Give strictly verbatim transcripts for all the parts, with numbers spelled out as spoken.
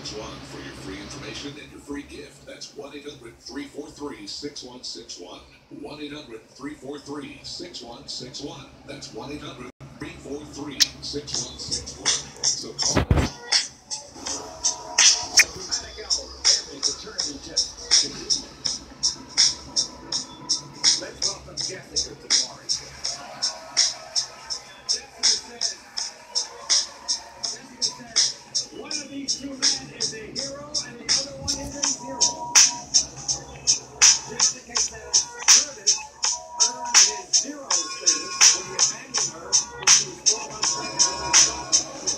six one for your free information and your free gift. That's one eight hundred, three four three, six one six one. one eight hundred, three four three, six one six one. That's one eight hundred, three four three, six one six one. So call us. Dramatic hour, family paternity test continues. Let's welcome Jessica to Mari. Jessica says, Jessica says, one of these two men is a hero and the other one is a zero. Jessica says, Curtis earned his zero status when he abandoned her when she was four months pregnant with his son.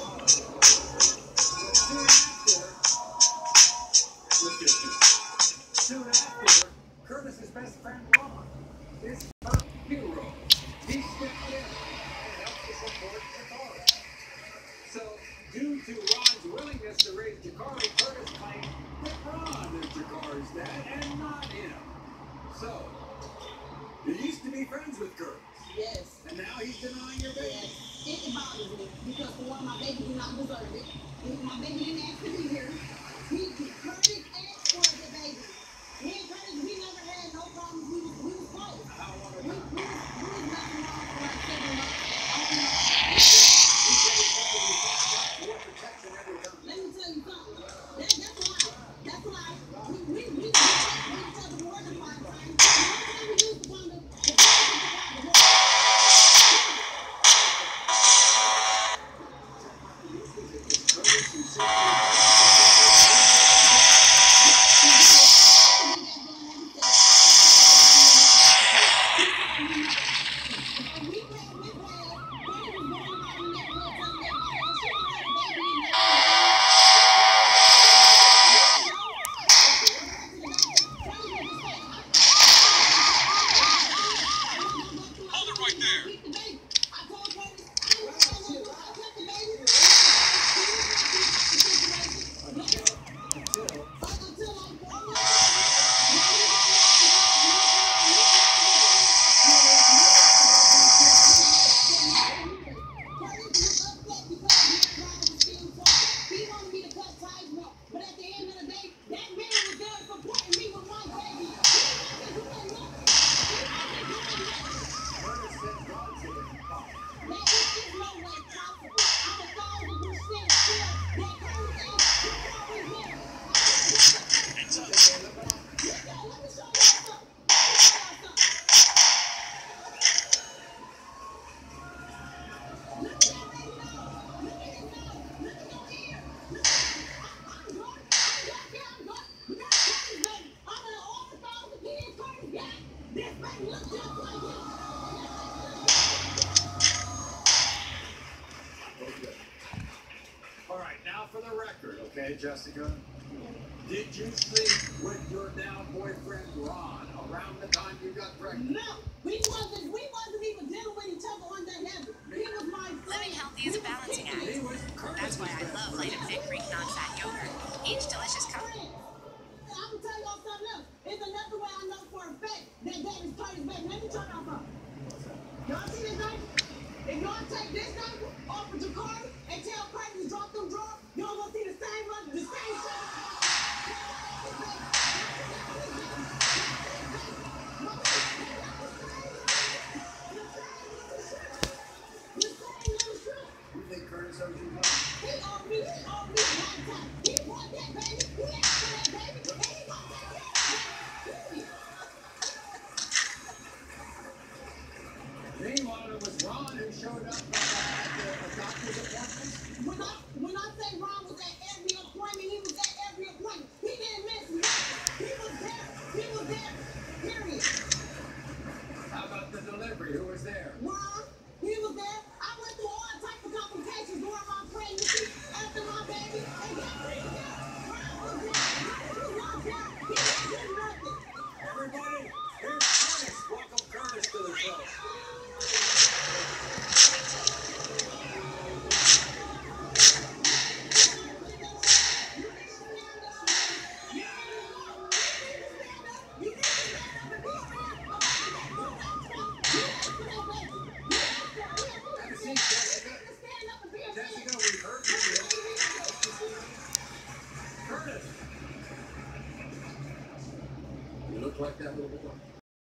But soon after, look at this. Soon after, Curtis's best friend Ron is her hero. He stepped in and helped to support Jakari. So, due to Ron's willingness to raise Jakari, Curtis claimed that Ron is Jakari's dad and not him. So, you used to be friends with Curtis. Yes. And now he's denying your baby. Yes. It, it bothers me because for one, my baby do not deserve it. If my baby didn't ask to be here. He, Curtis asked for the baby. Me and Curtis, we never had no problems. We was, we was close. How long We, we, ago? was, we was nothing wrong for like seven months. I don't know. He said he said he fought up for protection every time. Let me tell you something. That, that's a lie. That's a lie. We, we, we, we protect each other more than five times. The one time we used to find the, the Curtis and Sylvia. All right, now for the record, okay, Jessica? Did you sleep with your now boyfriend Ron around the time you got pregnant? No, we wasn't. We wasn't even dealing with each other on that level. He was my friend. Living healthy is a balancing act. He was Curtis' That's why I best love friend. Light and Fit Greek non-fat yogurt. Each delicious cup. I'm gonna tell y'all something else. It's another way I know for a fact that that is Curtis' baby. Let me turn off her. Y'all see this diaper? If y'all take this diaper off of Jakari and tell Curtis to drop them drawers, y'all gonna see the same run, the same shit. You think Curtis owes you money? He owed me, he owed me a lifetime. He bought that baby, he asked for that baby, and he gonna take care of that. Meanwhile, it was Ron who showed up uh, at the doctor's appointment. When I when I say Ron was at every look like that a little more?